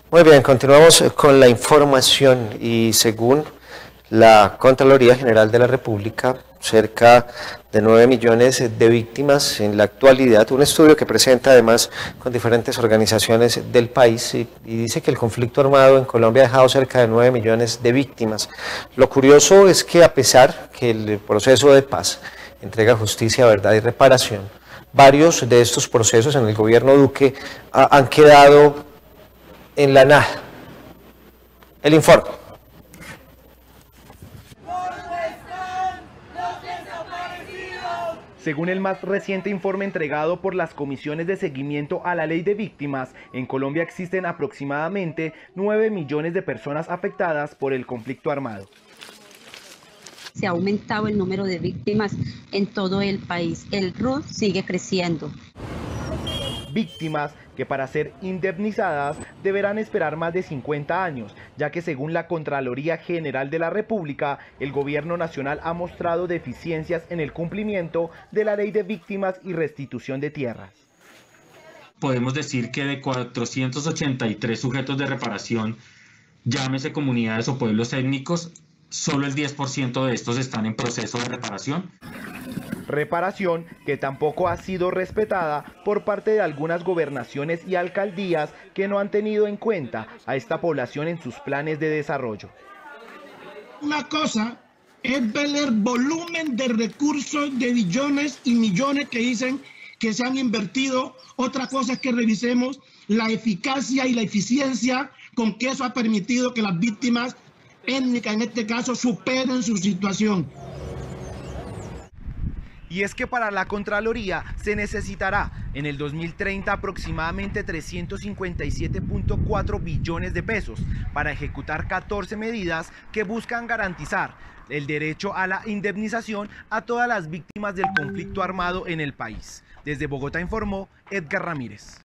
Muy bien, continuamos con la información y según la Contraloría General de la República, cerca de 9 millones de víctimas en la actualidad, un estudio que presenta además con diferentes organizaciones del país y dice que el conflicto armado en Colombia ha dejado cerca de 9 millones de víctimas. Lo curioso es que a pesar que el proceso de paz entrega justicia, verdad y reparación, varios de estos procesos en el gobierno Duque han quedado en la nada. El informe. Según el más reciente informe entregado por las comisiones de seguimiento a la ley de víctimas, en Colombia existen aproximadamente 9 millones de personas afectadas por el conflicto armado. Se ha aumentado el número de víctimas en todo el país. El RUT sigue creciendo. Víctimas que para ser indemnizadas deberán esperar más de 50 años, ya que según la Contraloría General de la República, el gobierno nacional ha mostrado deficiencias en el cumplimiento de la ley de víctimas y restitución de tierras. Podemos decir que de 483 sujetos de reparación, llámese comunidades o pueblos étnicos, solo el 10% de estos están en proceso de reparación. Reparación que tampoco ha sido respetada por parte de algunas gobernaciones y alcaldías que no han tenido en cuenta a esta población en sus planes de desarrollo. Una cosa es ver el volumen de recursos de billones y millones que dicen que se han invertido. Otra cosa es que revisemos la eficacia y la eficiencia con que eso ha permitido que las víctimas étnicas, en este caso, superen su situación. Y es que para la Contraloría se necesitará en el 2030 aproximadamente 357.4 billones de pesos para ejecutar 14 medidas que buscan garantizar el derecho a la indemnización a todas las víctimas del conflicto armado en el país. Desde Bogotá informó Edgar Ramírez.